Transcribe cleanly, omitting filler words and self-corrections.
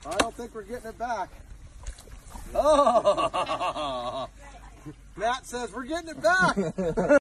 I don't think we're getting it back. Oh! Matt says we're getting it back.